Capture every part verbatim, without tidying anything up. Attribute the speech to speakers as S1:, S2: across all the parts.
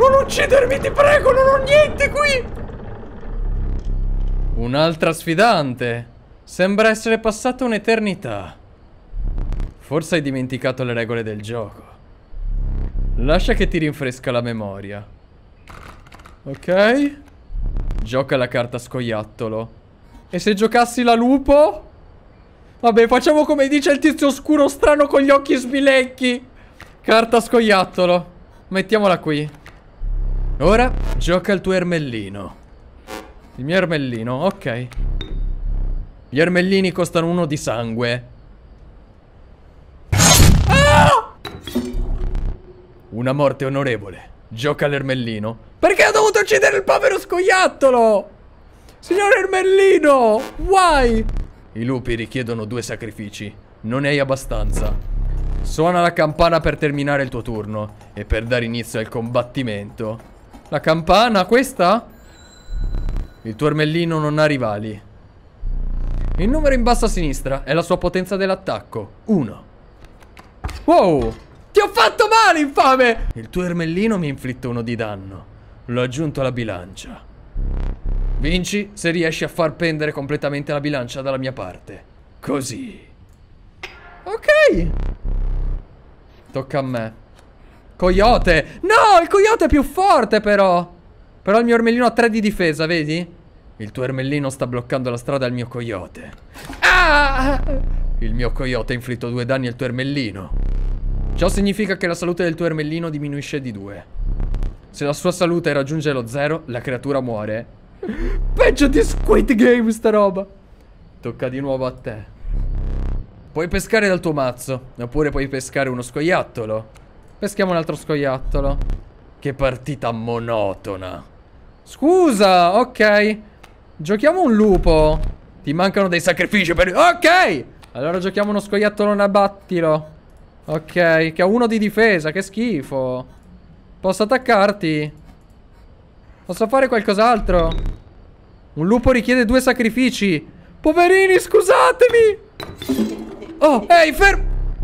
S1: Non uccidermi, ti prego, non ho niente qui! Un'altra sfidante. Sembra essere passata un'eternità. Forse hai dimenticato le regole del gioco. Lascia che ti rinfresca la memoria. Ok. Gioca la carta scoiattolo. E se giocassi la lupo? Vabbè, facciamo come dice il tizio oscuro strano con gli occhi sbilecchi. Carta scoiattolo. Mettiamola qui. Ora gioca il tuo ermellino. Il mio ermellino, ok. Gli ermellini costano uno di sangue. Ah! Una morte onorevole. Gioca l'ermellino. Perché ho dovuto uccidere il povero scoiattolo? Signor ermellino, why? I lupi richiedono due sacrifici. Non ne hai abbastanza. Suona la campana per terminare il tuo turno e per dare inizio al combattimento. La campana, questa? Il tuo ermellino non ha rivali. Il numero in basso a sinistra è la sua potenza dell'attacco. Uno. Wow! Ti ho fatto male, infame! Il tuo ermellino mi inflitte uno di danno. L'ho aggiunto alla bilancia. Vinci se riesci a far pendere completamente la bilancia dalla mia parte. Così. Ok. Tocca a me. Coyote. No, il coyote è più forte però. Però il mio ermellino ha tre di difesa, vedi? Il tuo ermellino sta bloccando la strada al mio coyote. Ah! Il mio coyote ha inflitto due danni al tuo ermellino. Ciò significa che la salute del tuo ermellino diminuisce di due. Se la sua salute raggiunge lo zero, la creatura muore. Peggio di Squid Game sta roba. Tocca di nuovo a te. Puoi pescare dal tuo mazzo, oppure puoi pescare uno scoiattolo. Peschiamo un altro scoiattolo. Che partita monotona. Scusa, ok. Giochiamo un lupo. Ti mancano dei sacrifici per... Ok. Allora giochiamo uno scoiattolo nabattilo. Ok, che ha uno di difesa, che schifo. Posso attaccarti? Posso fare qualcos'altro? Un lupo richiede due sacrifici. Poverini, scusatemi. Oh, ehi, fermo.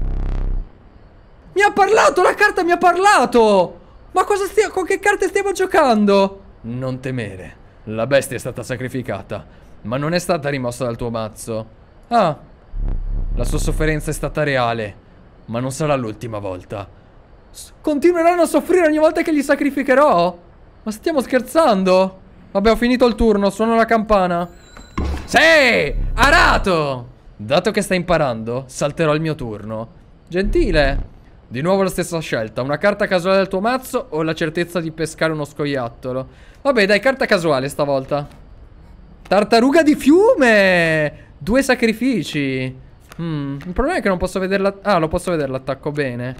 S1: Mi ha parlato, la carta mi ha parlato. Ma cosa stiamo... con che carte stiamo giocando? Non temere. La bestia è stata sacrificata, ma non è stata rimossa dal tuo mazzo. Ah. La sua sofferenza è stata reale, ma non sarà l'ultima volta. S- continueranno a soffrire ogni volta che li sacrificherò? Ma stiamo scherzando? Vabbè, ho finito il turno, suono la campana. Sì! Arato! Dato che stai imparando, salterò il mio turno. Gentile. Di nuovo la stessa scelta. Una carta casuale del tuo mazzo o la certezza di pescare uno scoiattolo? Vabbè, dai, carta casuale stavolta. Tartaruga di fiume! Due sacrifici. Hmm, il problema è che non posso vederla. Ah, lo posso vedere l'attacco bene.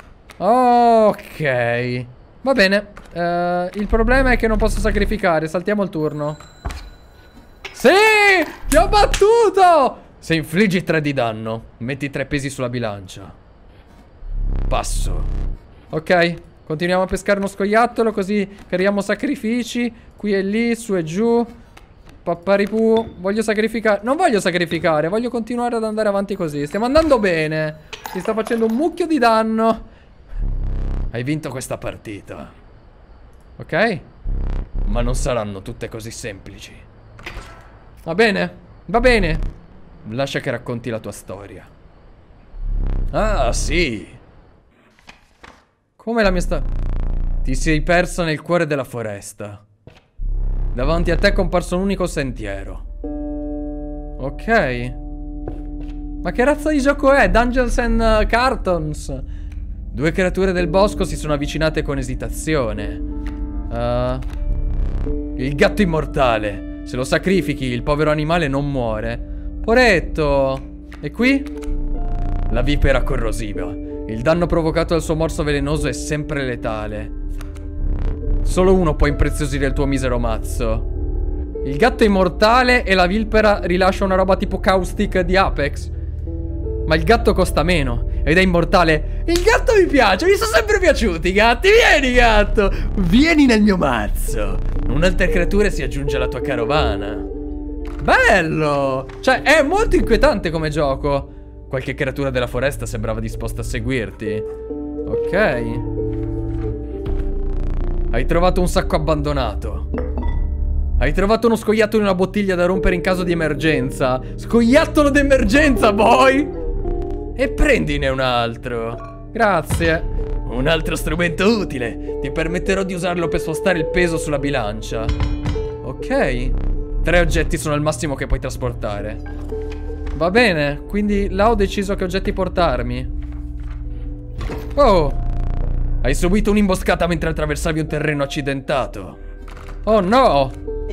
S1: Ok. Va bene. uh, Il problema è che non posso sacrificare. Saltiamo il turno. Sì! Ti ho battuto! Se infliggi tre di danno, metti tre pesi sulla bilancia. Passo. Ok, continuiamo a pescare uno scoiattolo, così creiamo sacrifici. Qui e lì, su e giù. Papparipù. Voglio sacrificare. Non voglio sacrificare, voglio continuare ad andare avanti così. Stiamo andando bene. Si sta facendo un mucchio di danno. Hai vinto questa partita. Ok? Ma non saranno tutte così semplici. Va bene, va bene. Lascia che racconti la tua storia. Ah, sì. Come la mia sta... Ti sei persa nel cuore della foresta. Davanti a te è comparso un unico sentiero. Ok. Ma che razza di gioco è? Dungeons and uh, Cartons. Due creature del bosco si sono avvicinate con esitazione. uh, Il gatto immortale. Se lo sacrifichi, il povero animale non muore. Poretto. E qui? La vipera corrosiva. Il danno provocato dal suo morso velenoso è sempre letale. Solo uno può impreziosire il tuo misero mazzo. Il gatto è immortale e la vipera rilascia una roba tipo caustic di Apex. Ma il gatto costa meno ed è immortale. Il gatto mi piace, mi sono sempre piaciuti i gatti. Vieni gatto, vieni nel mio mazzo. Un'altra creatura si aggiunge alla tua carovana. Bello. Cioè è molto inquietante come gioco. Qualche creatura della foresta sembrava disposta a seguirti. Ok. Hai trovato un sacco abbandonato. Hai trovato uno scoiattolo in una bottiglia da rompere in caso di emergenza. Scoiattolo d'emergenza, boy! E prendine un altro. Grazie. Un altro strumento utile. Ti permetterò di usarlo per spostare il peso sulla bilancia. Ok. Tre oggetti sono il massimo che puoi trasportare. Va bene. Quindi là ho deciso che oggetti portarmi. Oh. Hai subito un'imboscata mentre attraversavi un terreno accidentato. Oh no.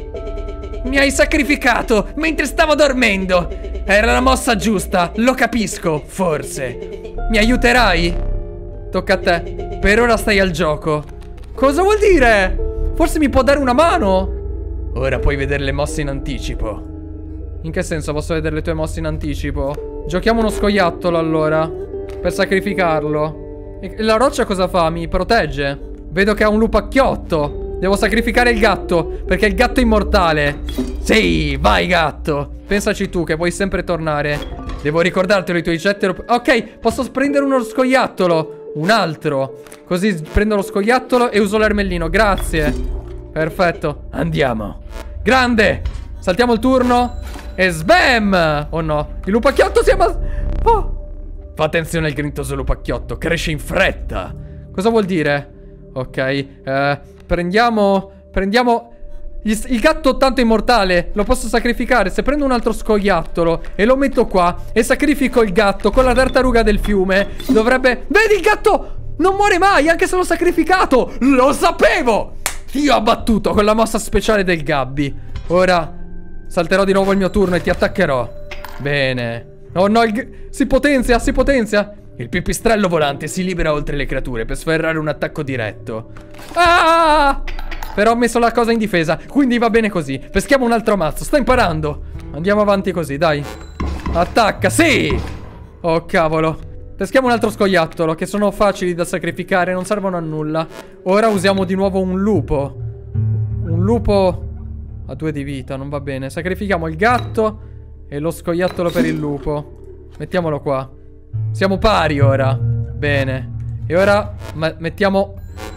S1: Mi hai sacrificato mentre stavo dormendo. Era la mossa giusta, lo capisco, forse. Mi aiuterai? Tocca a te. Per ora stai al gioco. Cosa vuol dire? Forse mi può dare una mano? Ora puoi vedere le mosse in anticipo. In che senso posso vedere le tue mosse in anticipo? Giochiamo uno scoiattolo allora, per sacrificarlo. E la roccia cosa fa? Mi protegge? Vedo che ha un lupacchiotto. Devo sacrificare il gatto, perché il gatto è immortale. Sì, vai gatto. Pensaci tu che puoi sempre tornare. Devo ricordartelo i tuoi oggetti. Ok, posso prendere uno scoiattolo. Un altro. Così prendo lo scoiattolo e uso l'ermellino. Grazie. Perfetto. Andiamo. Grande. Saltiamo il turno. E sbam. Oh no. Il lupacchiotto si è abbas... Oh. Fa attenzione al grintoso lupacchiotto. Cresce in fretta. Cosa vuol dire? Ok. Eh... Prendiamo... Prendiamo... Il gatto tanto è immortale. Lo posso sacrificare. Se prendo un altro scoiattolo e lo metto qua e sacrifico il gatto con la tartaruga del fiume, dovrebbe... Vedi, il gatto non muore mai, anche se l'ho sacrificato. Lo sapevo. Ti ho abbattuto con la mossa speciale del Gabby. Ora salterò di nuovo il mio turno e ti attaccherò. Bene. Oh no, il... si potenzia, si potenzia. Il pipistrello volante si libera oltre le creature per sferrare un attacco diretto. Ah! Però ho messo la cosa in difesa, quindi va bene così. Peschiamo un altro mazzo, sto imparando. Andiamo avanti così, dai. Attacca, sì! Oh cavolo. Peschiamo un altro scoiattolo, che sono facili da sacrificare, non servono a nulla. Ora usiamo di nuovo un lupo. Un lupo a due di vita, non va bene. Sacrifichiamo il gatto e lo scoiattolo per il lupo. Mettiamolo qua. Siamo pari ora. Bene. E ora mettiamo...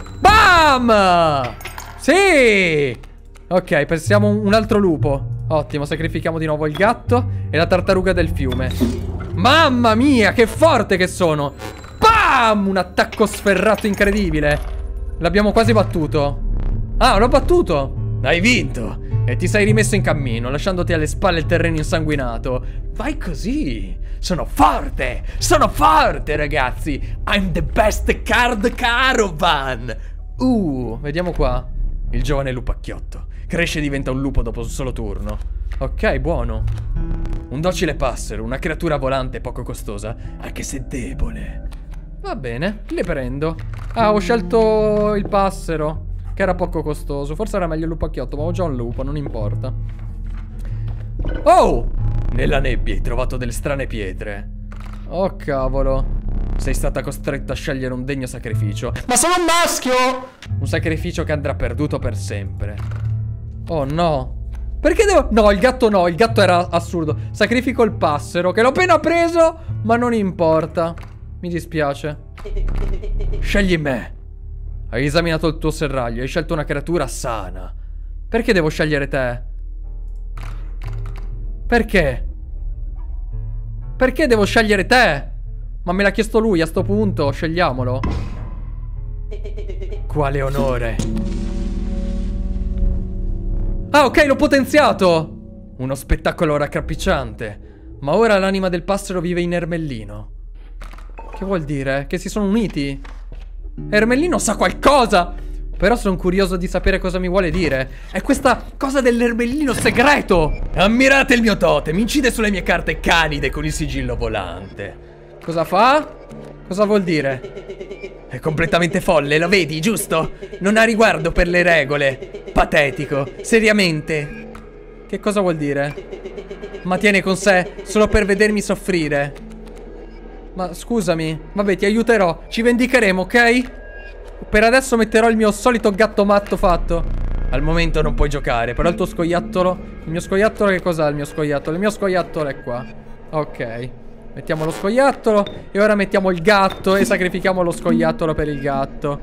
S1: Bam! Sì! Ok, pensiamo un altro lupo. Ottimo, sacrifichiamo di nuovo il gatto e la tartaruga del fiume. Mamma mia, che forte che sono! Bam! Un attacco sferrato incredibile. L'abbiamo quasi battuto. Ah, l'ho battuto! Hai vinto! E ti sei rimesso in cammino, lasciandoti alle spalle il terreno insanguinato. Vai così! Sono forte! Sono forte, ragazzi! I'm the best card caravan! Uh, vediamo qua. Il giovane lupacchiotto. Cresce e diventa un lupo dopo un solo turno. Ok, buono. Un docile passero, una creatura volante poco costosa, anche se debole. Va bene, le prendo. Ah, ho scelto il passero, che era poco costoso. Forse era meglio il lupacchiotto, ma ho già un lupo, non importa. Oh! Nella nebbia hai trovato delle strane pietre. Oh cavolo. Sei stata costretta a scegliere un degno sacrificio. Ma sono un maschio! Un sacrificio che andrà perduto per sempre. Oh no. Perché devo... No, il gatto no, il gatto era assurdo. Sacrifico il passero, che l'ho appena preso, ma non importa. Mi dispiace. Scegli me. Hai esaminato il tuo serraglio, hai scelto una creatura sana. Perché devo scegliere te? Perché? Perché devo scegliere te? Ma me l'ha chiesto lui, a sto punto, scegliamolo. Quale onore. Ah, ok, l'ho potenziato. Uno spettacolo raccapricciante. Ma ora l'anima del passero vive in Ermellino. Che vuol dire? Che si sono uniti? Ermellino sa qualcosa. Però sono curioso di sapere cosa mi vuole dire. È questa cosa dell'ermellino segreto. Ammirate il mio totem, incide sulle mie carte canide con il sigillo volante. Cosa fa? Cosa vuol dire? È completamente folle, lo vedi, giusto? Non ha riguardo per le regole. Patetico, seriamente. Che cosa vuol dire? Ma tiene con sé solo per vedermi soffrire. Ma scusami, vabbè, ti aiuterò. Ci vendicheremo, ok? Per adesso metterò il mio solito gatto matto fatto. Al momento non puoi giocare, però il tuo scoiattolo... Il mio scoiattolo che cos'ha il mio scoiattolo? Il mio scoiattolo è qua. Ok. Mettiamo lo scoiattolo e ora mettiamo il gatto e sacrifichiamo lo scoiattolo per il gatto.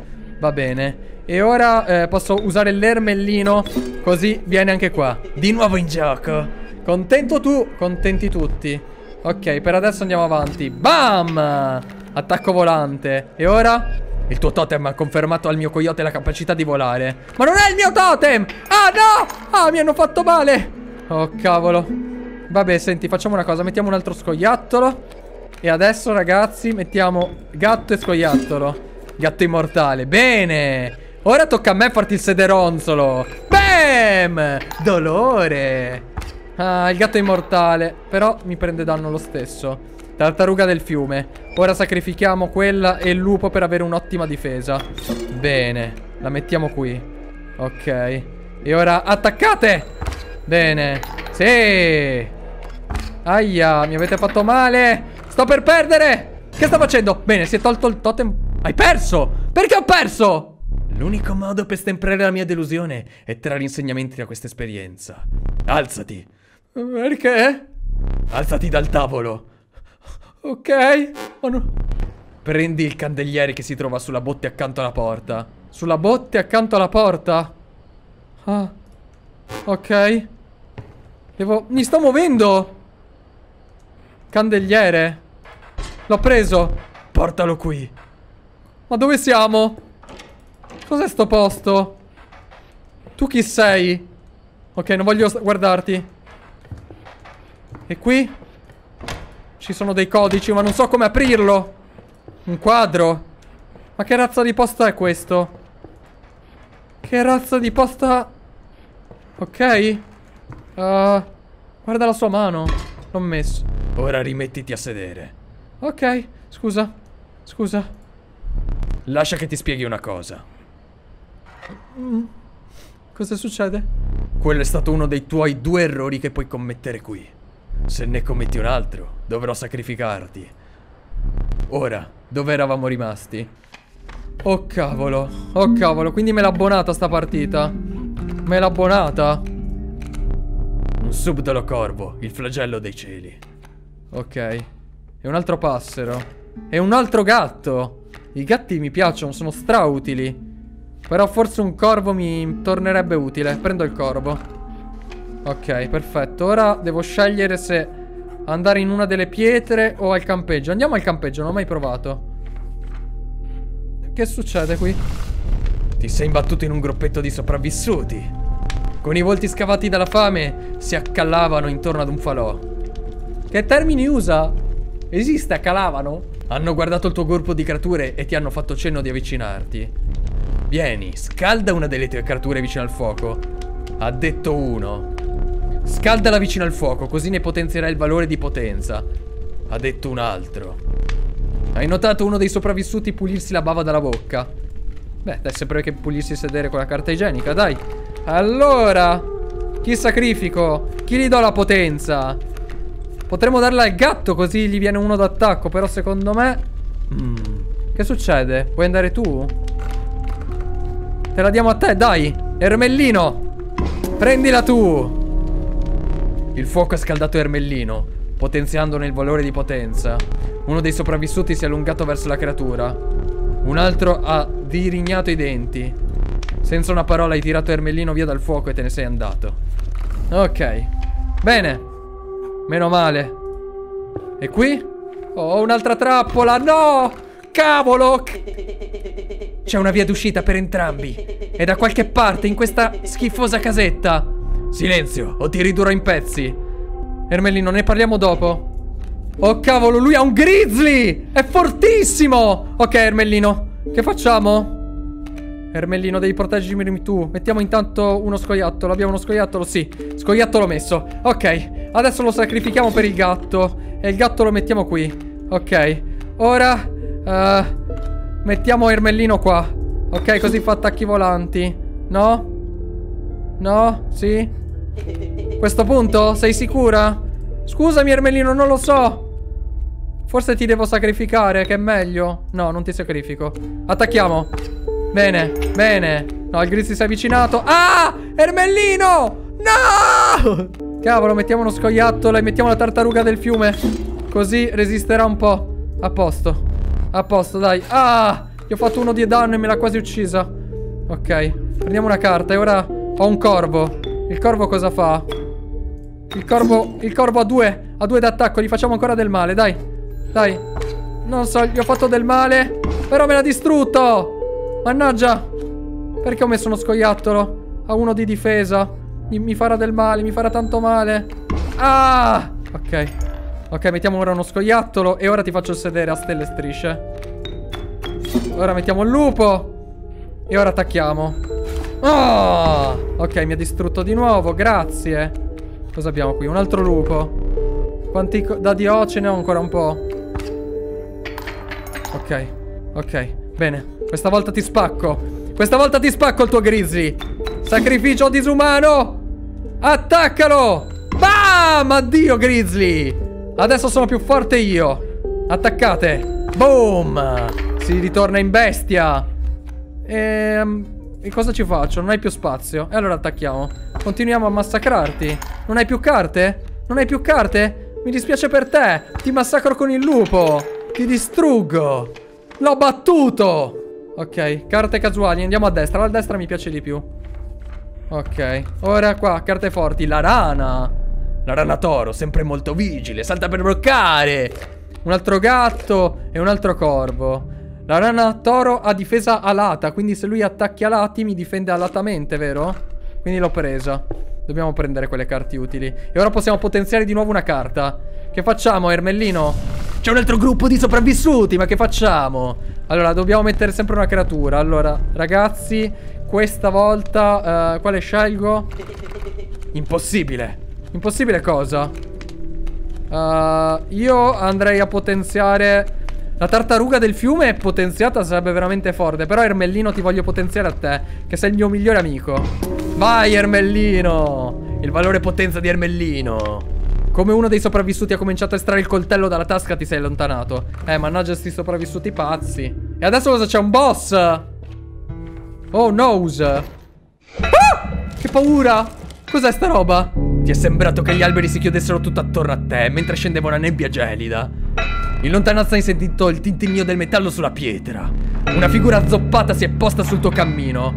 S1: Va bene. E ora eh, posso usare l'ermellino, così viene anche qua. Di nuovo in gioco. Contento tu, contenti tutti. Ok, per adesso andiamo avanti. Bam! Attacco volante. E ora? Il tuo totem ha confermato al mio coyote la capacità di volare. Ma non è il mio totem! Ah no! Ah, mi hanno fatto male! Oh cavolo. Vabbè, senti, facciamo una cosa. Mettiamo un altro scoiattolo. E adesso, ragazzi, mettiamo gatto e scoiattolo. Gatto immortale. Bene! Ora tocca a me farti il sederonzolo. Bam! Dolore. Ah, il gatto è immortale. Però mi prende danno lo stesso. Tartaruga del fiume. Ora sacrifichiamo quella e il lupo per avere un'ottima difesa. Bene. La mettiamo qui. Ok. E ora attaccate. Bene. Sì. Aia, mi avete fatto male. Sto per perdere. Che sta facendo? Bene, si è tolto il totem. Hai perso. Perché ho perso? L'unico modo per stemperare la mia delusione è trarre insegnamenti da questa esperienza. Alzati. Perché? Alzati dal tavolo. Ok. Oh no. Prendi il candeliere che si trova sulla botte accanto alla porta. Sulla botte accanto alla porta? Ah. Ok. Devo... Mi sto muovendo. Candeliere. L'ho preso. Portalo qui. Ma dove siamo? Cos'è sto posto? Tu chi sei? Ok, non voglio guardarti. E qui? Ci sono dei codici, ma non so come aprirlo. Un quadro. Ma che razza di posta è questo? Che razza di posta... Ok. uh, Guarda la sua mano. L'ho messo. Ora rimettiti a sedere. Ok, scusa. Scusa. Lascia che ti spieghi una cosa. Mm. Cosa succede? Quello è stato uno dei tuoi due errori che puoi commettere qui. Se ne commetti un altro, dovrò sacrificarti. Ora, dove eravamo rimasti? Oh cavolo. Oh cavolo, quindi me l'ha abbonata sta partita. Me l'ha abbonata. Un subdolo corvo, il flagello dei cieli. Ok. E un altro passero. E un altro gatto. I gatti mi piacciono, sono strautili. Però forse un corvo mi tornerebbe utile. Prendo il corvo. Ok, perfetto. Ora devo scegliere se andare in una delle pietre o al campeggio. Andiamo al campeggio, non ho mai provato. Che succede qui? Ti sei imbattuto in un gruppetto di sopravvissuti. Con i volti scavati dalla fame si accallavano intorno ad un falò. Che termini usa? Esiste accalavano? Hanno guardato il tuo gruppo di creature e ti hanno fatto cenno di avvicinarti. Vieni, scalda una delle tue creature vicino al fuoco. Ha detto uno. Scaldala vicino al fuoco, così ne potenzierai il valore di potenza. Ha detto un altro. Hai notato uno dei sopravvissuti pulirsi la bava dalla bocca? Beh, dai, sempre che pulirsi sedere con la carta igienica, dai. Allora, chi sacrifico? Chi gli do la potenza? Potremmo darla al gatto, così gli viene uno d'attacco. Però secondo me... Mm. Che succede? Vuoi andare tu? Te la diamo a te, dai. Ermellino, prendila tu. Il fuoco ha scaldato Ermellino, potenziandone il valore di potenza. Uno dei sopravvissuti si è allungato verso la creatura. Un altro ha dirignato i denti. Senza una parola hai tirato Ermellino via dal fuoco e te ne sei andato. Ok. Bene. Meno male. E qui? Oh, un'altra trappola. No! Cavolo! C'è una via d'uscita per entrambi. È da qualche parte in questa schifosa casetta. Silenzio, o ti ridurrò in pezzi. Ermellino, ne parliamo dopo. Oh cavolo, lui ha un grizzly! È fortissimo! Ok, Ermellino, che facciamo? Ermellino, devi proteggermi tu. Mettiamo intanto uno scoiattolo. Abbiamo uno scoiattolo? Sì, scoiattolo messo. Ok, adesso lo sacrifichiamo per il gatto. E il gatto lo mettiamo qui. Ok, ora uh, mettiamo Ermellino qua. Ok, così fa attacchi volanti. No? No? Sì? Questo punto? Sei sicura? Scusami Ermellino, non lo so. Forse ti devo sacrificare, che è meglio. No, non ti sacrifico. Attacchiamo. Bene, bene. No, il grizzly si è avvicinato. Ah! Ermellino! No! Cavolo, mettiamo uno scoiattolo e mettiamo la tartaruga del fiume. Così resisterà un po'. A posto. A posto, dai. Ah! Gli ho fatto uno di danno e me l'ha quasi uccisa. Ok, prendiamo una carta e ora ho un corvo. Il corvo cosa fa? Il corvo, il corvo ha due, ha due d'attacco, gli facciamo ancora del male, dai. Dai. Non so, gli ho fatto del male, però me l'ha distrutto. Mannaggia. Perché ho messo uno scoiattolo? Ha uno di difesa. Mi, mi farà del male, mi farà tanto male. Ah! Ok. Ok, mettiamo ora uno scoiattolo e ora ti faccio sedere a stelle e strisce. Ora mettiamo il lupo. E ora attacchiamo. Oh! Ok, mi ha distrutto di nuovo, grazie. Cosa abbiamo qui? Un altro lupo. Quanti dadi ho? Ce ne ho ancora un po'. Ok, ok, bene. Questa volta ti spacco. Questa volta ti spacco il tuo grizzly. Sacrificio disumano. Attaccalo. Bam! Addio grizzly. Adesso sono più forte io. Attaccate. Boom. Si ritorna in bestia. Ehm... E cosa ci faccio? Non hai più spazio. E allora attacchiamo. Continuiamo a massacrarti. Non hai più carte? Non hai più carte? Mi dispiace per te. Ti massacro con il lupo. Ti distruggo. L'ho battuto. Ok, carte casuali. Andiamo a destra. La destra mi piace di più. Ok, ora qua, carte forti. La rana. La rana toro, sempre molto vigile. Salta per bloccare. Un altro gatto e un altro corvo. La rana toro ha difesa alata, quindi se lui attacchi alati mi difende alatamente, vero? Quindi l'ho presa. Dobbiamo prendere quelle carte utili. E ora possiamo potenziare di nuovo una carta. Che facciamo, Ermellino? C'è un altro gruppo di sopravvissuti, ma che facciamo? Allora, dobbiamo mettere sempre una creatura. Allora, ragazzi, questa volta uh, quale scelgo? Impossibile. Impossibile cosa? Uh, io andrei a potenziare... La tartaruga del fiume è potenziata, sarebbe veramente forte. Però Ermellino ti voglio potenziare a te, che sei il mio migliore amico. Vai Ermellino. Il valore potenza di Ermellino. Come uno dei sopravvissuti ha cominciato a estrarre il coltello dalla tasca, ti sei allontanato. Eh, mannaggia sti sopravvissuti pazzi. E adesso cosa c'è? Un boss. Oh, nose. Ah! Che paura. Cos'è sta roba? Ti è sembrato che gli alberi si chiudessero tutto attorno a te mentre scendeva una nebbia gelida. In lontananza hai sentito il tintinnio del metallo sulla pietra. Una figura azzoppata si è posta sul tuo cammino.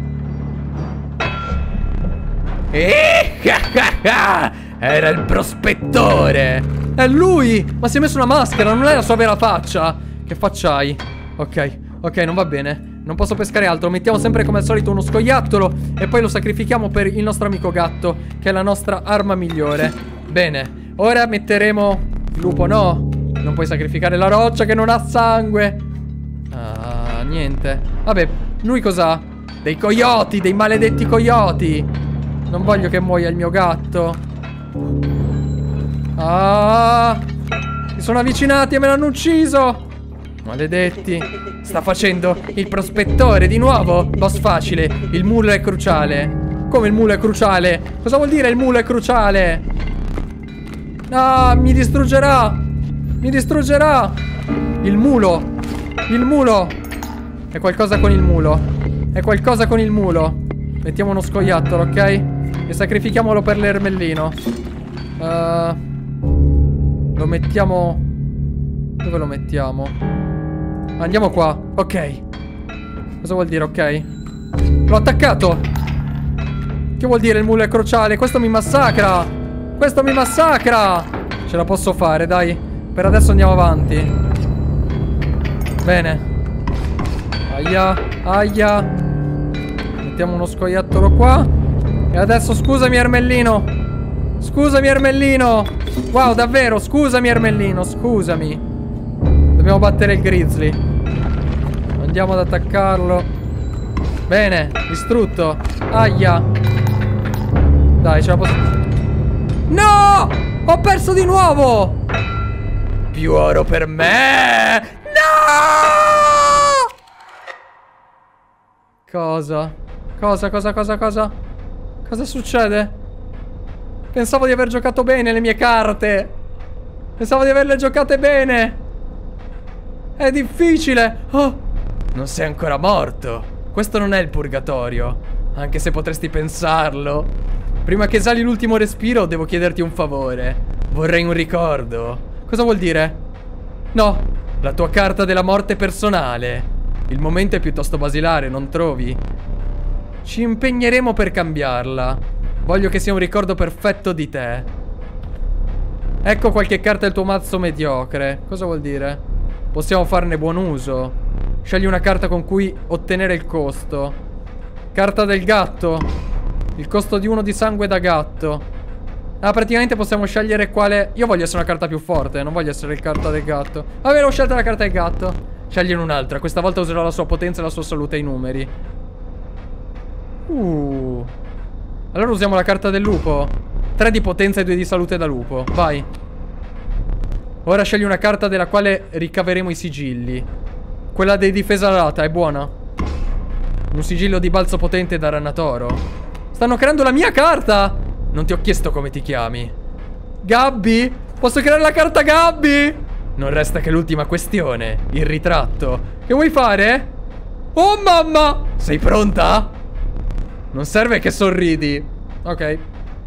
S1: Era il prospettore. È lui. Ma si è messo una maschera, non è la sua vera faccia. Che faccia hai? Ok, ok, non va bene. Non posso pescare altro. Mettiamo sempre come al solito uno scoiattolo e poi lo sacrifichiamo per il nostro amico gatto, che è la nostra arma migliore. Bene, ora metteremo il lupo, no? Non puoi sacrificare la roccia che non ha sangue. Ah, niente. Vabbè, lui cos'ha? Dei coyoti, dei maledetti coyoti. Non voglio che muoia il mio gatto. Ah, si sono avvicinati e me l'hanno ucciso. Maledetti. Sta facendo il prospettore di nuovo. Boss facile. Il mulo è cruciale. Come il mulo è cruciale? Cosa vuol dire il mulo è cruciale? Ah, mi distruggerà. Mi distruggerà. Il mulo. Il mulo. È qualcosa con il mulo. È qualcosa con il mulo. Mettiamo uno scoiattolo, ok? E sacrifichiamolo per l'ermellino. uh, Lo mettiamo... Dove lo mettiamo? Andiamo qua. Ok. Cosa vuol dire ok? L'ho attaccato. Che vuol dire il mulo è cruciale? Questo mi massacra. Questo mi massacra. Ce la posso fare, dai. Per adesso andiamo avanti. Bene. Aia, aia. Mettiamo uno scoiattolo qua. E adesso scusami Ermellino. Scusami Ermellino. Wow, davvero, scusami Ermellino, scusami. Dobbiamo battere il grizzly. Andiamo ad attaccarlo. Bene, distrutto. Aia. Dai, ce la posso... No! Ho perso di nuovo! Più oro per me! No! Cosa? Cosa, cosa, cosa, cosa? Cosa succede? Pensavo di aver giocato bene le mie carte. Pensavo di averle giocate bene. È difficile. Oh, non sei ancora morto. Questo non è il purgatorio, anche se potresti pensarlo. Prima che esali l'ultimo respiro, devo chiederti un favore. Vorrei un ricordo. Cosa vuol dire? No, la tua carta della morte personale. Il momento è piuttosto basilare, non trovi? Ci impegneremo per cambiarla. Voglio che sia un ricordo perfetto di te. Ecco qualche carta del tuo mazzo mediocre. Cosa vuol dire? Possiamo farne buon uso. Scegli una carta con cui ottenere il costo. Carta del gatto. Il costo di uno di sangue da gatto. Ah, praticamente possiamo scegliere quale... Io voglio essere una carta più forte, non voglio essere il carta del gatto. Va bene, ho scelto la carta del gatto. Scegliene un'altra. Questa volta userò la sua potenza e la sua salute ai numeri. Uh. Allora usiamo la carta del lupo. tre di potenza e due di salute da lupo. Vai. Ora scegli una carta della quale ricaveremo i sigilli. Quella dei difesa alata è buona. Un sigillo di balzo potente da Ranatoro. Stanno creando la mia carta. Non ti ho chiesto come ti chiami. Gabby? Posso creare la carta Gabby? Non resta che l'ultima questione. Il ritratto. Che vuoi fare? Oh mamma! Sei pronta? Non serve che sorridi. Ok.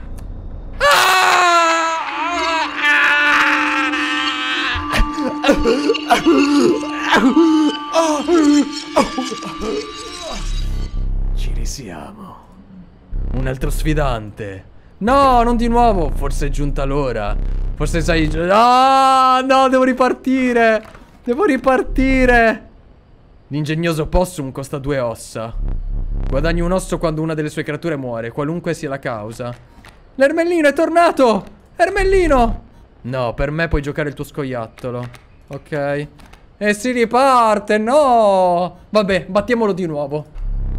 S1: Ci risiamo. Un altro sfidante. No, non di nuovo. Forse è giunta l'ora. Forse sai... Ah, no, devo ripartire. Devo ripartire. L'ingegnoso possum costa due ossa. Guadagni un osso quando una delle sue creature muore, qualunque sia la causa. L'ermellino è tornato! Ermellino! No, per me puoi giocare il tuo scoiattolo. Ok. E si riparte, no! Vabbè, battiamolo di nuovo.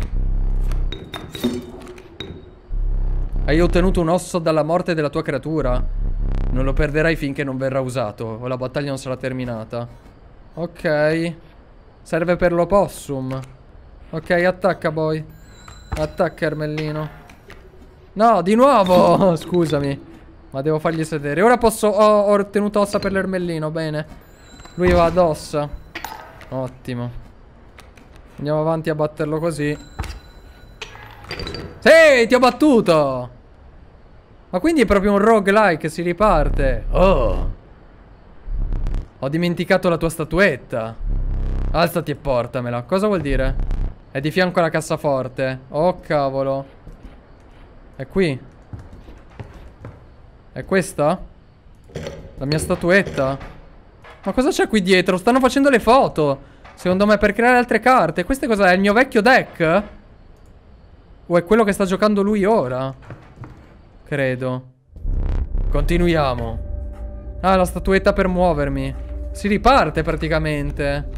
S1: Hai ottenuto un osso dalla morte della tua creatura. Non lo perderai finché non verrà usato o la battaglia non sarà terminata. Ok. Serve per l'opossum. Ok, attacca boy. Attacca Ermellino. No, di nuovo. Scusami. Ma devo fargli sedere. Ora posso... Oh, ho ottenuto ossa per l'Ermellino, bene. Lui va ad ossa. Ottimo. Andiamo avanti a batterlo così. Sì, ti ho battuto. Ma quindi è proprio un roguelike, si riparte. Oh. Ho dimenticato la tua statuetta. Alzati e portamela. Cosa vuol dire? È di fianco alla cassaforte. Oh cavolo. È qui. È questa? La mia statuetta? Ma cosa c'è qui dietro? Stanno facendo le foto. Secondo me per creare altre carte. Queste cos'è? Il mio vecchio deck? O è quello che sta giocando lui ora? Credo. Continuiamo. Ah, la statuetta per muovermi. Si riparte praticamente.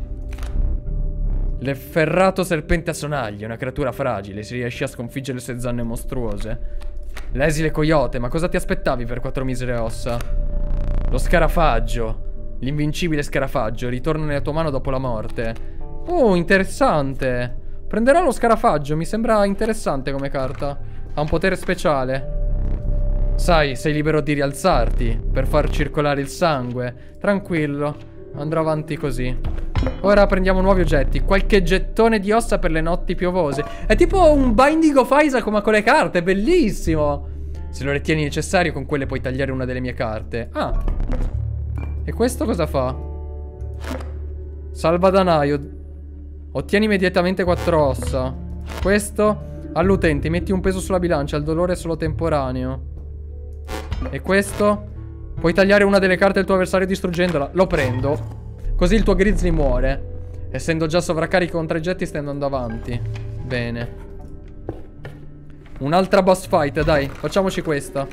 S1: L'efferrato serpente a sonagli, una creatura fragile. Si riesce a sconfiggere le sue zanne mostruose. L'esile coyote, ma cosa ti aspettavi per quattro misere ossa? Lo scarafaggio. L'invincibile scarafaggio. Ritorna nella tua mano dopo la morte. Oh, interessante. Prenderò lo scarafaggio, mi sembra interessante come carta. Ha un potere speciale. Sai, sei libero di rialzarti per far circolare il sangue. Tranquillo, andrò avanti così. Ora prendiamo nuovi oggetti. Qualche gettone di ossa per le notti piovose. È tipo un Binding of Isaac ma con le carte, bellissimo. Se lo ritieni necessario, con quelle puoi tagliare una delle mie carte. Ah. E questo cosa fa? Salvadanaio. Ottieni immediatamente quattro ossa. Questo all'utente, metti un peso sulla bilancia. Il dolore è solo temporaneo. E questo? Puoi tagliare una delle carte del tuo avversario distruggendola. Lo prendo. Così il tuo grizzly muore. Essendo già sovraccarico con tre getti stai andando avanti. Bene. Un'altra boss fight, dai. Facciamoci questa.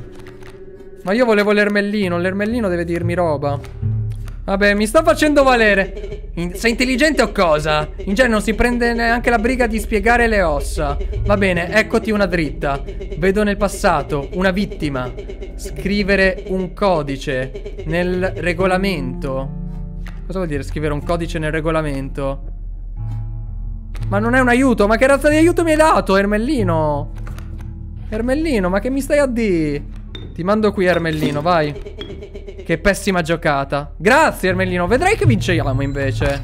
S1: Ma io volevo l'ermellino. L'ermellino deve dirmi roba. Vabbè, mi sta facendo valere. In sei intelligente o cosa? In genere non si prende neanche la briga di spiegare le ossa. Va bene, eccoti una dritta. Vedo nel passato una vittima. Scrivere un codice nel regolamento. Cosa vuol dire scrivere un codice nel regolamento? Ma non è un aiuto. Ma che razza di aiuto mi hai dato, Ermellino? Ermellino, ma che mi stai a dire? Ti mando qui, Ermellino, vai. Che pessima giocata. Grazie, Ermellino. Vedrai che vinciamo invece.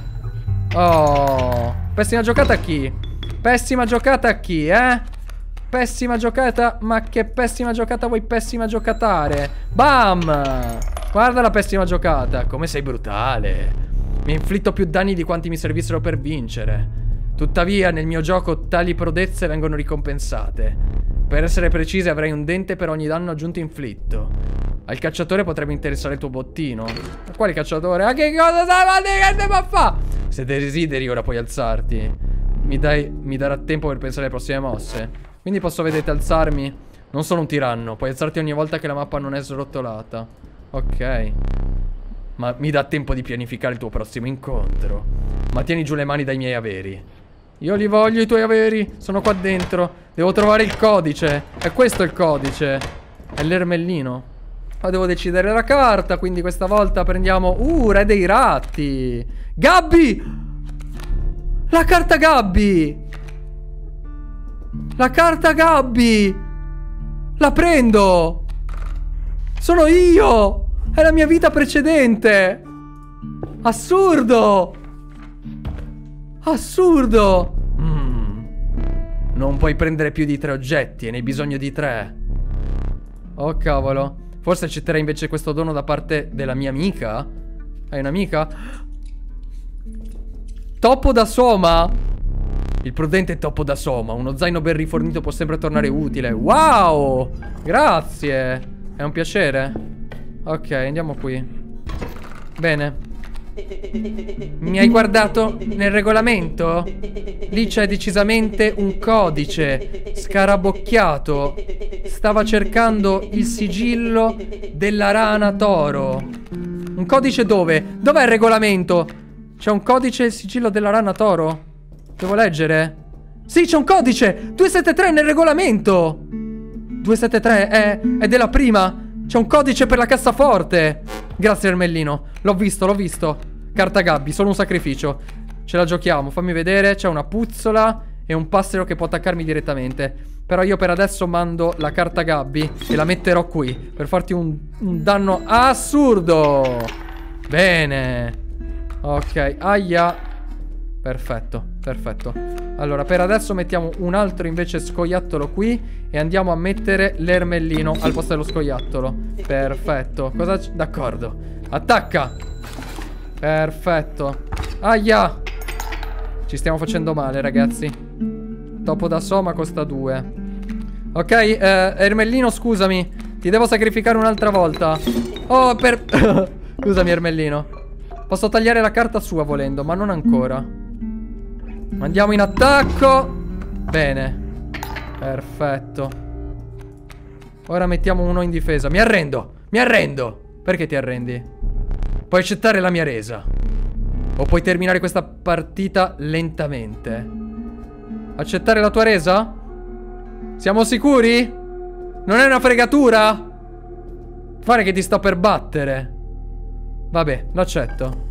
S1: Oh. Pessima giocata a chi? Pessima giocata a chi, eh? Pessima giocata. Ma che pessima giocata vuoi pessima giocatare? Bam. Guarda la pessima giocata. Come sei brutale. Mi ha inflitto più danni di quanti mi servissero per vincere. Tuttavia, nel mio gioco tali prodezze vengono ricompensate. Per essere precisi, avrai un dente per ogni danno aggiunto inflitto. Al cacciatore potrebbe interessare il tuo bottino. Ma quale cacciatore? Ma che cosa stai che te fa fa? Se desideri, ora puoi alzarti. Mi, dai, mi darà tempo per pensare alle prossime mosse. Quindi posso, vedete, alzarmi. Non sono un tiranno. Puoi alzarti ogni volta che la mappa non è srottolata. Ok. Ma mi dà tempo di pianificare il tuo prossimo incontro. Ma tieni giù le mani dai miei averi. Io li voglio i tuoi averi. Sono qua dentro. Devo trovare il codice. E questo è il codice. È l'ermellino. Ma devo decidere la carta. Quindi questa volta prendiamo... Uh, re dei ratti. Gabby! La carta Gabby! La carta Gabby! La prendo! Sono io! È la mia vita precedente! Assurdo! Assurdo! Mm. Non puoi prendere più di tre oggetti e ne hai bisogno di tre. Oh cavolo. Forse accetterei invece questo dono da parte della mia amica? Hai un'amica? Topo da Soma? Il prudente topo da Soma. Uno zaino ben rifornito può sempre tornare utile. Wow! Grazie! È un piacere. Ok, andiamo qui. Bene. Mi hai guardato nel regolamento? Lì c'è decisamente un codice scarabocchiato. Stava cercando il sigillo della rana toro. Un codice dove? Dov'è il regolamento? C'è un codice e il sigillo della rana toro? Devo leggere? Sì, c'è un codice! duecentosettantatré nel regolamento! duecentosettantatré è, è della prima. C'è un codice per la cassaforte. Grazie Ermellino. L'ho visto, l'ho visto. Carta Gabby, solo un sacrificio. Ce la giochiamo, fammi vedere. C'è una puzzola e un passero che può attaccarmi direttamente. Però io per adesso mando la carta Gabby e la metterò qui per farti un, un danno assurdo. Bene. Ok, aia. Perfetto, perfetto. Allora, per adesso mettiamo un altro invece scoiattolo qui e andiamo a mettere l'ermellino al posto dello scoiattolo. Perfetto. Cosa c- D'accordo. Attacca. Perfetto. Aia. Ci stiamo facendo male, ragazzi. Topo da Soma costa due. Ok, eh, Ermellino, scusami. Ti devo sacrificare un'altra volta. Oh, per... Scusami, Ermellino. Posso tagliare la carta sua volendo, ma non ancora. Andiamo in attacco. Bene. Perfetto. Ora mettiamo uno in difesa. Mi arrendo. Mi arrendo. Perché ti arrendi? Puoi accettare la mia resa o puoi terminare questa partita lentamente. Accettare la tua resa? Siamo sicuri? Non è una fregatura? Pare che ti sto per battere. Vabbè, lo accetto.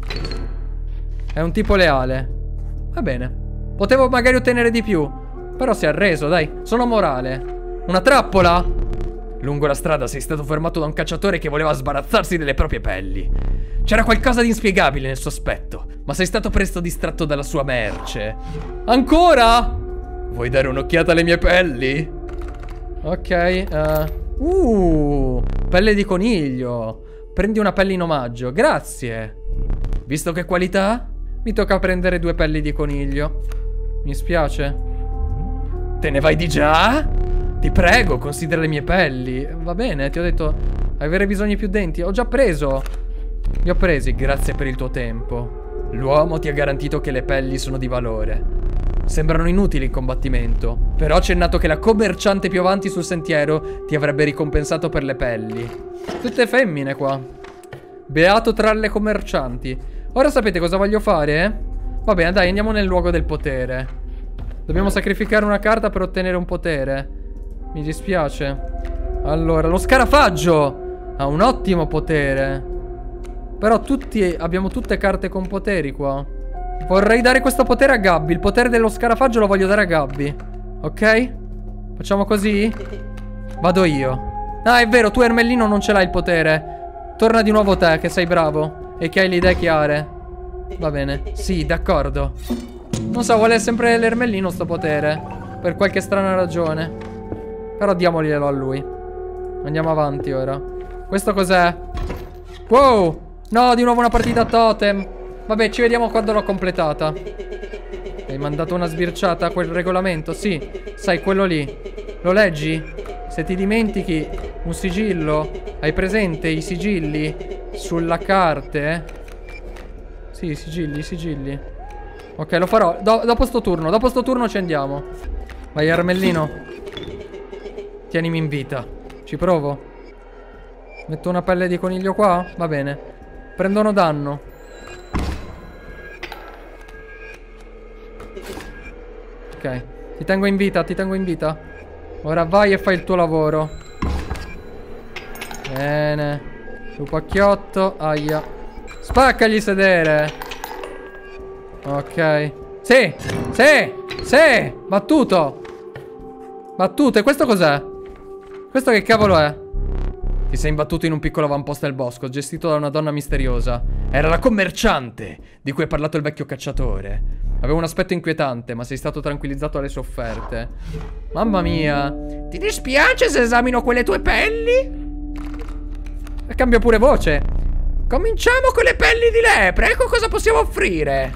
S1: È un tipo leale. Va bene. Potevo magari ottenere di più, però si è arreso, dai. Sono morale. Una trappola? Lungo la strada sei stato fermato da un cacciatore che voleva sbarazzarsi delle proprie pelli. C'era qualcosa di inspiegabile nel suo aspetto, ma sei stato presto distratto dalla sua merce. Ancora? Vuoi dare un'occhiata alle mie pelli? Ok, uh, uh pelle di coniglio. Prendi una pelle in omaggio, grazie. Visto che qualità, mi tocca prendere due pelli di coniglio. Mi spiace. Te ne vai di già? Ti prego, considera le mie pelli. Va bene, ti ho detto avere bisogno di più denti. Ho già preso. Li ho presi, grazie per il tuo tempo. L'uomo ti ha garantito che le pelli sono di valore. Sembrano inutili in combattimento, però c'è nato che la commerciante più avanti sul sentiero ti avrebbe ricompensato per le pelli. Tutte femmine qua. Beato tra le commercianti. Ora sapete cosa voglio fare? Eh? Va bene, dai, andiamo nel luogo del potere. Dobbiamo sacrificare una carta per ottenere un potere. Mi dispiace. Allora, lo scarafaggio ha un ottimo potere. Però tutti abbiamo tutte carte con poteri qua. Vorrei dare questo potere a Gabby. Il potere dello scarafaggio lo voglio dare a Gabby. Ok? Facciamo così? Vado io. Ah, è vero, tu Ermellino non ce l'hai il potere. Torna di nuovo te, che sei bravo e che hai le idee chiare. Va bene. Sì, d'accordo. Non so, vuole sempre l'Ermellino sto potere, per qualche strana ragione. Però diamoglielo a lui. Andiamo avanti ora. Questo cos'è? Wow! No, di nuovo una partita a totem. Vabbè, ci vediamo quando l'ho completata. Hai mandato una sbirciata a quel regolamento? Sì. Sai, quello lì. Lo leggi? Se ti dimentichi un sigillo, hai presente i sigilli sulla carta? Sì, i sigilli, i sigilli. Ok, lo farò. Do dopo sto turno, dopo sto turno ci andiamo. Vai, Ermellino. Tienimi in vita. Ci provo. Metto una pelle di coniglio qua? Va bene. Prendono danno. Ok, ti tengo in vita, ti tengo in vita. Ora vai e fai il tuo lavoro. Bene. Lupacchiotto, aia. Spaccagli sedere. Ok. Sì, sì, sì. Battuto. Battuto, e questo cos'è? Questo che cavolo è? Ti sei imbattuto in un piccolo avamposto del bosco, gestito da una donna misteriosa. Era la commerciante di cui ha parlato il vecchio cacciatore. Aveva un aspetto inquietante, ma sei stato tranquillizzato dalle sue offerte. Mamma mia. Ti dispiace se esamino quelle tue pelli? E cambio pure voce. Cominciamo con le pelli di lepre. Ecco cosa possiamo offrire.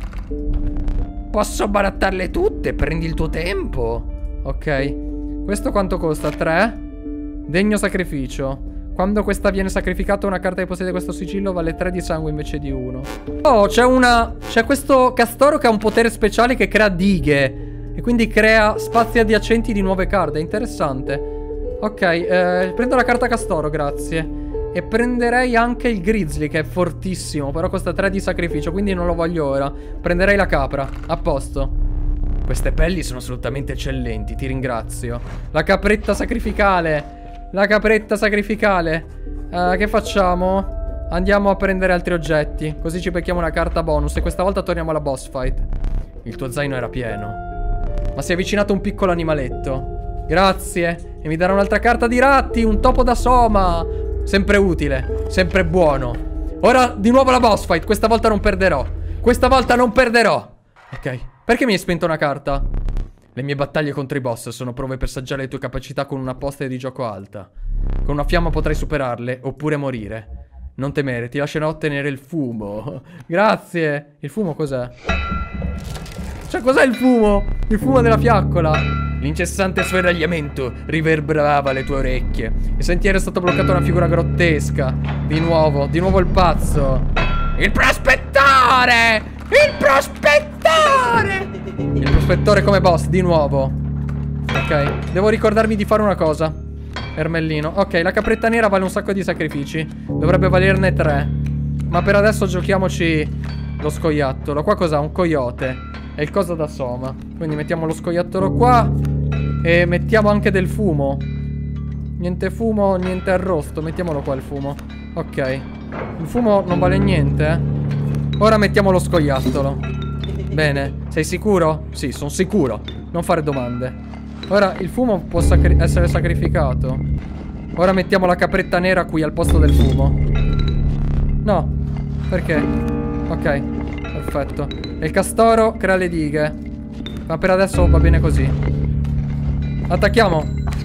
S1: Posso barattarle tutte, prendi il tuo tempo. Ok. Questo quanto costa? tre? Degno sacrificio. Quando questa viene sacrificata, una carta che possiede questo sigillo vale tre di sangue invece di uno. Oh, c'è una... c'è questo castoro che ha un potere speciale che crea dighe. E quindi crea spazi adiacenti di nuove carte. È interessante. Ok, eh, prendo la carta castoro, grazie. E prenderei anche il grizzly, che è fortissimo. Però costa tre di sacrificio, quindi non lo voglio ora. Prenderei la capra. A posto. Queste pelli sono assolutamente eccellenti, ti ringrazio. La capretta sacrificale. La capretta sacrificale. uh, Che facciamo? Andiamo a prendere altri oggetti, così ci becchiamo una carta bonus. E questa volta torniamo alla boss fight. Il tuo zaino era pieno, ma si è avvicinato un piccolo animaletto. Grazie. E mi darà un'altra carta di ratti. Un topo da soma. Sempre utile, sempre buono. Ora di nuovo la boss fight. Questa volta non perderò. Questa volta non perderò. Ok. Perché mi hai spento una carta? Le mie battaglie contro i boss sono prove per saggiare le tue capacità con una posta di gioco alta. Con una fiamma potrai superarle, oppure morire. Non temere, ti lascerò ottenere il fumo. Grazie. Il fumo cos'è? Cioè, cos'è il fumo? Il fumo della fiaccola. L'incessante sferragliamento riverberava le tue orecchie. Il sentiero è stato bloccato da una figura grottesca. Di nuovo, di nuovo il pazzo. Il prospettore! Il prospettore! Il prospettore come boss, di nuovo. Ok, devo ricordarmi di fare una cosa. Ermellino. Ok, la capretta nera vale un sacco di sacrifici. Dovrebbe valerne tre. Ma per adesso giochiamoci lo scoiattolo. Qua cos'ha? Un coyote. E il coso da soma. Quindi mettiamo lo scoiattolo qua. E mettiamo anche del fumo. Niente fumo, niente arrosto. Mettiamolo qua il fumo. Ok. Il fumo non vale niente, eh. Ora mettiamo lo scoiattolo. Bene, sei sicuro? Sì, sono sicuro. Non fare domande. Ora il fumo può sacri- essere sacrificato. Ora mettiamo la capretta nera qui al posto del fumo. No. Perché? Ok, perfetto. E il castoro crea le dighe. Ma per adesso va bene così. Attacchiamo.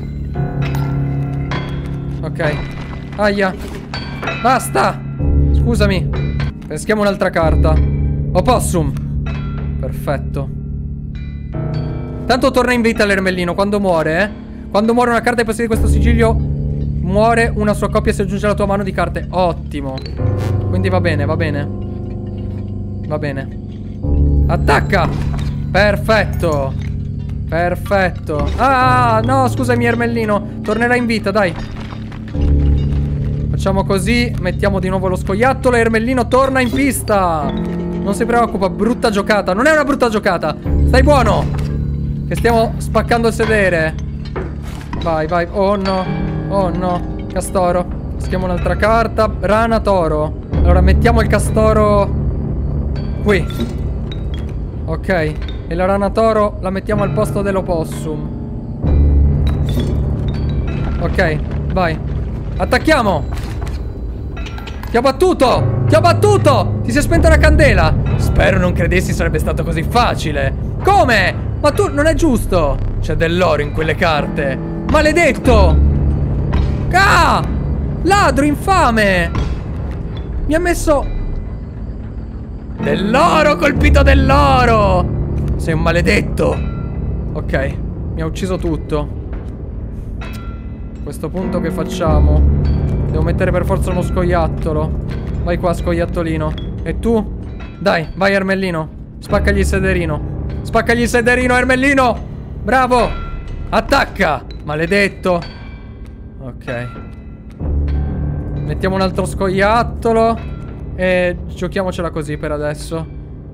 S1: Ok. Aia. Basta. Scusami. Peschiamo un'altra carta. Opossum. Perfetto. Tanto torna in vita l'ermellino. Quando muore, eh? Quando muore una carta che possiede questo sigillo, muore una sua coppia e si aggiunge alla tua mano di carte. Ottimo. Quindi va bene, va bene. Va bene. Attacca. Perfetto. Perfetto. Ah, no, scusami ermellino. Tornerà in vita, dai. Facciamo così, mettiamo di nuovo lo scoiattolo e Ermellino torna in pista. Non si preoccupa, brutta giocata. Non è una brutta giocata. Stai buono, che stiamo spaccando il sedere. Vai, vai. Oh no, oh no. Castoro. Peschiamo un'altra carta. Rana, toro. Allora mettiamo il castoro qui. Ok. E la rana toro la mettiamo al posto dell'opossum. Ok, vai. Attacchiamo. Ti ho battuto! Ti ho battuto! Ti si è spenta la candela! Spero non credessi sarebbe stato così facile. Come? Ma tu non è giusto! C'è dell'oro in quelle carte. Maledetto! Ah! Ladro infame! Mi ha messo... Dell'oro, colpito dell'oro! Sei un maledetto. Ok, mi ha ucciso tutto. A questo punto che facciamo? Devo mettere per forza uno scoiattolo. Vai qua, scoiattolino. E tu? Dai, vai Ermellino. Spaccagli il sederino. Spaccagli il sederino, Ermellino. Bravo. Attacca, maledetto. Ok. Mettiamo un altro scoiattolo. E giochiamocela così per adesso.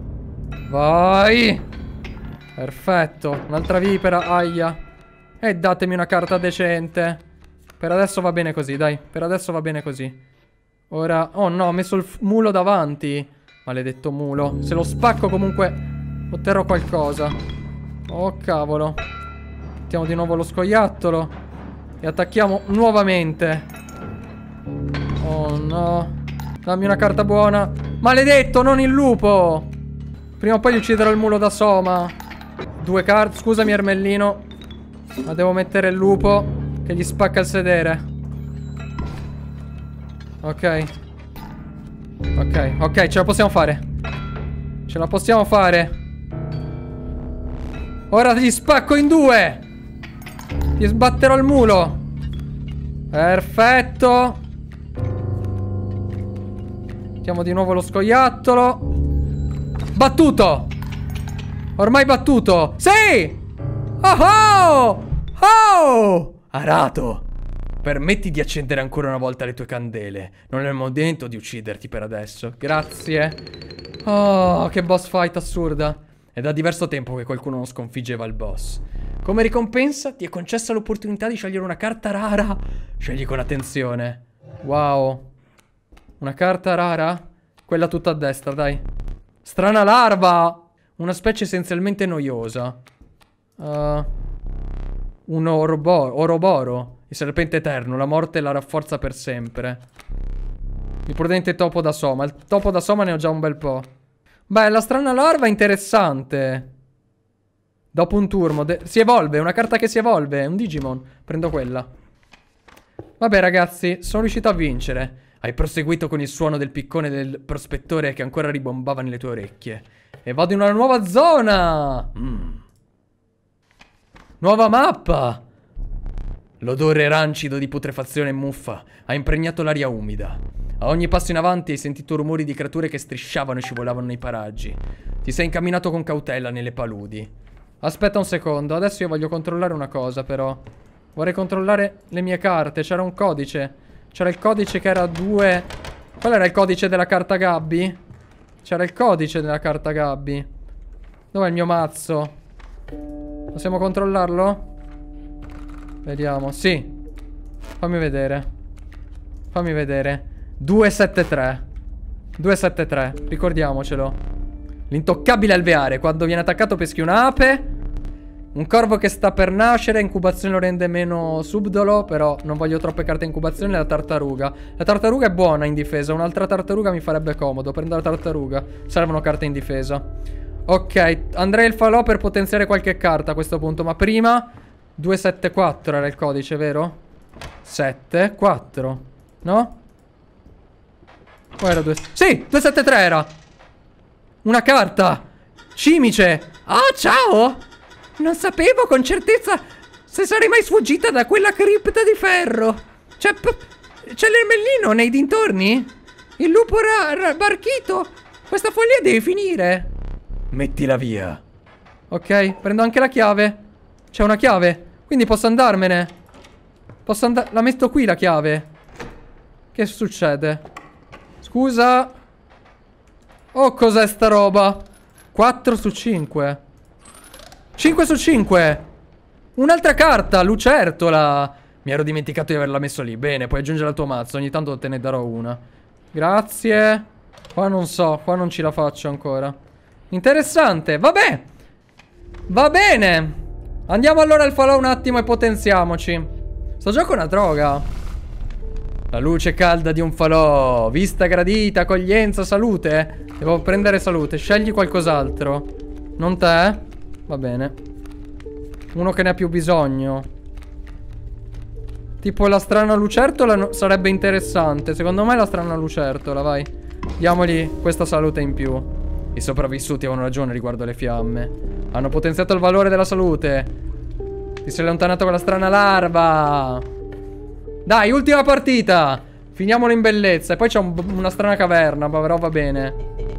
S1: Vai. Perfetto. Un'altra vipera, aia. E datemi una carta decente. Per adesso va bene così, dai. Per adesso va bene così. Ora... Oh no, ho messo il mulo davanti. Maledetto mulo. Se lo spacco comunque otterrò qualcosa. Oh cavolo. Mettiamo di nuovo lo scoiattolo. E attacchiamo nuovamente. Oh no. Dammi una carta buona. Maledetto, non il lupo. Prima o poi ucciderò il mulo da Soma. Due carte. Scusami Ermellino, ma devo mettere il lupo che gli spacca il sedere. Ok. Ok, ok, ce la possiamo fare. Ce la possiamo fare. Ora gli spacco in due. Gli sbatterò il mulo. Perfetto. Mettiamo di nuovo lo scoiattolo. Battuto. Ormai battuto. Sì. Oh oh. Oh. Arato, permetti di accendere ancora una volta le tue candele. Non è il momento di ucciderti per adesso. Grazie. Oh, che boss fight assurda. È da diverso tempo che qualcuno non sconfiggeva il boss. Come ricompensa ti è concessa l'opportunità di scegliere una carta rara. Scegli con attenzione. Wow. Una carta rara? Quella tutta a destra, dai. Strana larva. Una specie essenzialmente noiosa. Uh, un oroboro, oroboro. Il serpente eterno. La morte la rafforza per sempre. Il prudente topo da Soma. Il topo da Soma ne ho già un bel po'. Beh, la strana larva è interessante. Dopo un turno si evolve, è una carta che si evolve, è un Digimon. Prendo quella. Vabbè ragazzi, sono riuscito a vincere. Hai proseguito con il suono del piccone del prospettore che ancora ribombava nelle tue orecchie. E vado in una nuova zona. mm. Nuova mappa. L'odore rancido di putrefazione e muffa ha impregnato l'aria umida. A ogni passo in avanti hai sentito rumori di creature che strisciavano e scivolavano nei paraggi. Ti sei incamminato con cautela nelle paludi. Aspetta un secondo, adesso io voglio controllare una cosa però. Vorrei controllare le mie carte, c'era un codice. C'era il codice che era due... Qual era il codice della carta Gabby? C'era il codice della carta Gabby. Dov'è il mio mazzo? Possiamo controllarlo? Vediamo, sì. Fammi vedere. Fammi vedere. due sette tre. due sette tre, ricordiamocelo. L'intoccabile alveare. Quando viene attaccato peschi un'ape. Un corvo che sta per nascere. Incubazione lo rende meno subdolo. Però non voglio troppe carte incubazione. La tartaruga. La tartaruga è buona in difesa. Un'altra tartaruga mi farebbe comodo. Prendo la tartaruga. Servono carte in difesa. Ok, andrei il falò per potenziare qualche carta a questo punto. Ma prima due sette quattro era il codice, vero? sette quattro. No? O era due... Sì, due sette tre era. Una carta. Cimice. Oh, ciao. Non sapevo con certezza se sarei mai sfuggita da quella cripta di ferro. C'è c'è l'ermellino nei dintorni? Il lupo ra barchito. Questa follia deve finire. Mettila via. Ok, prendo anche la chiave. C'è una chiave, quindi posso andarmene. Posso andare... La metto qui la chiave. Che succede? Scusa. Oh, cos'è sta roba? quattro su cinque. cinque su cinque. Un'altra carta, lucertola. Mi ero dimenticato di averla messo lì. Bene, puoi aggiungere al tuo mazzo. Ogni tanto te ne darò una. Grazie. Qua non so, qua non ci la faccio ancora. Interessante, vabbè. Va bene. Andiamo allora al falò un attimo e potenziamoci. Sto gioco è una droga. La luce calda di un falò. Vista gradita, accoglienza, salute. Devo prendere salute, scegli qualcos'altro. Non te? Va bene. Uno che ne ha più bisogno. Tipo la strana lucertola no, sarebbe interessante. Secondo me la strana lucertola, vai. Diamogli questa salute in più. I sopravvissuti avevano ragione riguardo alle fiamme. Hanno potenziato il valore della salute. Ti sei allontanato con la strana larva. Dai, ultima partita. Finiamolo in bellezza. E poi c'è un, una strana caverna, però va bene.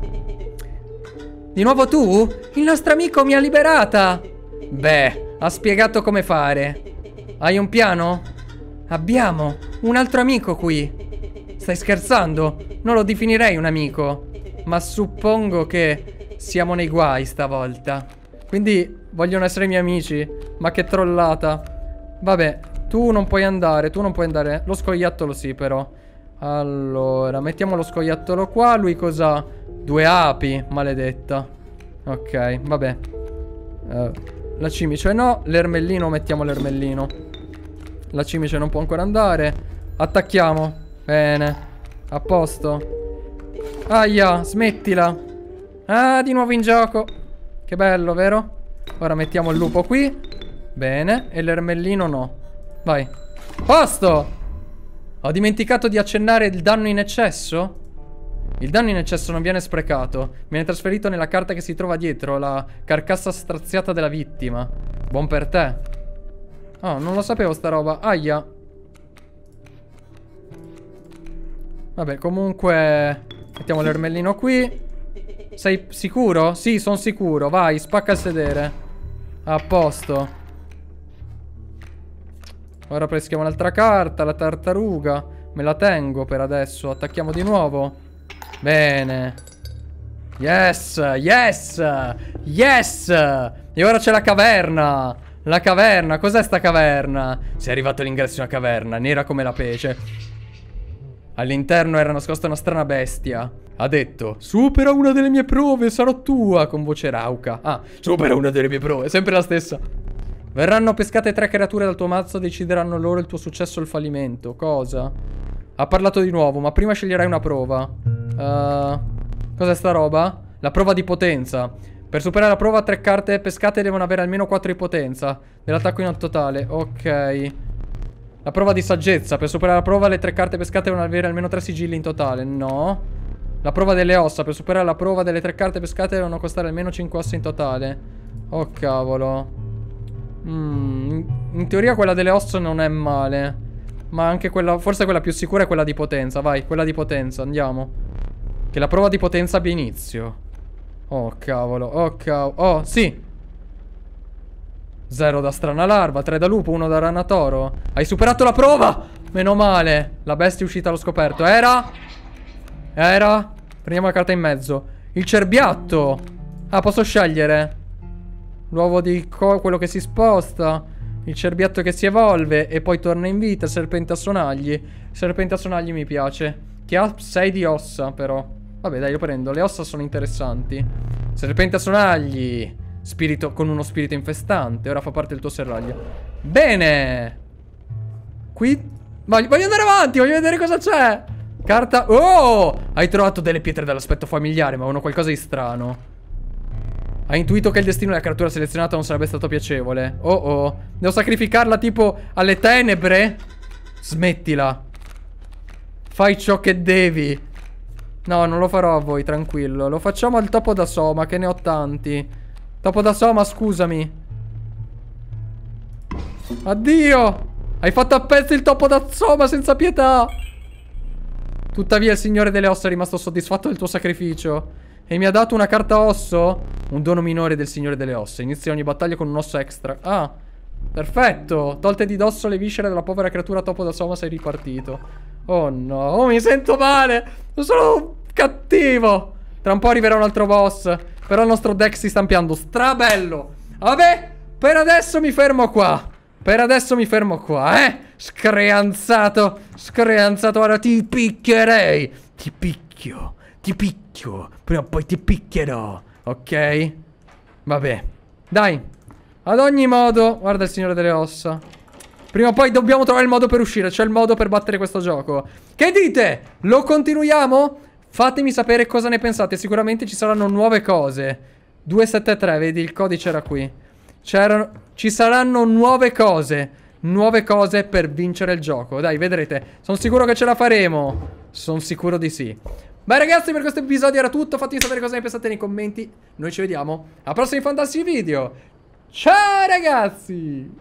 S1: Di nuovo tu? Il nostro amico mi ha liberata. Beh, ha spiegato come fare. Hai un piano? Abbiamo un altro amico qui. Stai scherzando? Non lo definirei un amico. Ma suppongo che siamo nei guai stavolta. Quindi vogliono essere miei amici. Ma che trollata. Vabbè, tu non puoi andare. Tu non puoi andare. Lo scoiattolo sì però. Allora, mettiamo lo scoiattolo qua. Lui cos'ha? Due api, maledetta. Ok, vabbè. uh, La cimice no. L'ermellino, mettiamo l'ermellino. La cimice non può ancora andare. Attacchiamo. Bene. A posto. Aia, smettila. Ah, di nuovo in gioco. Che bello, vero? Ora mettiamo il lupo qui. Bene. E l'ermellino no. Vai. Posto! Ho dimenticato di accennare il danno in eccesso? Il danno in eccesso non viene sprecato. Viene trasferito nella carta che si trova dietro, la carcassa straziata della vittima. Buon per te. Oh, non lo sapevo sta roba. Aia. Vabbè, comunque mettiamo l'ermellino qui. Sei sicuro? Sì, sono sicuro. Vai, spacca il sedere. A posto. Ora peschiamo un'altra carta, la tartaruga. Me la tengo per adesso. Attacchiamo di nuovo. Bene. Yes, yes, yes. E ora c'è la caverna. La caverna, cos'è sta caverna? Sei arrivato all'ingresso di una caverna, nera come la pece. All'interno era nascosta una strana bestia. Ha detto: supera una delle mie prove, sarò tua. Con voce rauca. Ah, supera una delle mie prove, sempre la stessa. Verranno pescate tre creature dal tuo mazzo. Decideranno loro il tuo successo o il fallimento. Cosa? Ha parlato di nuovo, ma prima sceglierai una prova. uh, Cos'è sta roba? La prova di potenza. Per superare la prova, tre carte pescate devono avere almeno quattro di potenza dell'attacco in totale. Ok. La prova di saggezza. Per superare la prova, le tre carte pescate devono avere almeno tre sigilli in totale. No. La prova delle ossa. Per superare la prova delle tre carte pescate devono costare almeno cinque ossa in totale. Oh cavolo. Mm, in teoria quella delle ossa non è male. Ma anche quella, forse quella più sicura è quella di potenza. Vai, quella di potenza, andiamo. Che la prova di potenza abbia inizio. Oh cavolo, oh cavolo. Oh, sì. Zero da strana larva, tre da lupo, uno da rana toro. Hai superato la prova! Meno male. La bestia è uscita allo scoperto. Era? Era? Prendiamo la carta in mezzo. Il cerbiatto. Ah, posso scegliere l'uovo di co quello che si sposta, il cerbiatto che si evolve e poi torna in vita, serpente a sonagli. Serpente a sonagli mi piace. Che ha sei di ossa però. Vabbè dai, lo prendo, le ossa sono interessanti. Serpente a sonagli. Spirito con uno spirito infestante. Ora fa parte del tuo serraglio. Bene. Qui voglio, voglio andare avanti, voglio vedere cosa c'è. Carta. Oh, hai trovato delle pietre dall'aspetto familiare, ma hanno qualcosa di strano. Hai intuito che il destino della creatura selezionata non sarebbe stato piacevole. Oh oh. Devo sacrificarla tipo alle tenebre? Smettila. Fai ciò che devi. No, non lo farò a voi, tranquillo. Lo facciamo al topo da Soma, che ne ho tanti. Topo da Soma, scusami. Addio. Hai fatto a pezzi il topo da Soma senza pietà. Tuttavia il signore delle ossa è rimasto soddisfatto del tuo sacrificio e mi ha dato una carta osso. Un dono minore del signore delle ossa. Inizia ogni battaglia con un osso extra. Ah, perfetto. Tolte di dosso le viscere della povera creatura topo da Soma, sei ripartito. Oh no, oh, mi sento male. Sono cattivo. Tra un po' arriverà un altro boss. Però il nostro deck si sta ampliando. Strabello. Vabbè, per adesso mi fermo qua. Per adesso mi fermo qua, eh. Screanzato. Screanzato. Ora ti picchierei. Ti picchio. Ti picchio. Prima o poi ti picchierò. Ok? Vabbè. Dai. Ad ogni modo. Guarda il signore delle ossa. Prima o poi dobbiamo trovare il modo per uscire. C'è il modo per battere questo gioco. Che dite? Lo continuiamo? Fatemi sapere cosa ne pensate. Sicuramente ci saranno nuove cose. due sette tre, vedi, il codice era qui. C'erano, ci saranno nuove cose. Nuove cose per vincere il gioco. Dai, vedrete. Sono sicuro che ce la faremo. Sono sicuro di sì. Beh ragazzi, per questo episodio era tutto. Fatemi sapere cosa ne pensate nei commenti. Noi ci vediamo a prossimi fantastici video. Ciao ragazzi!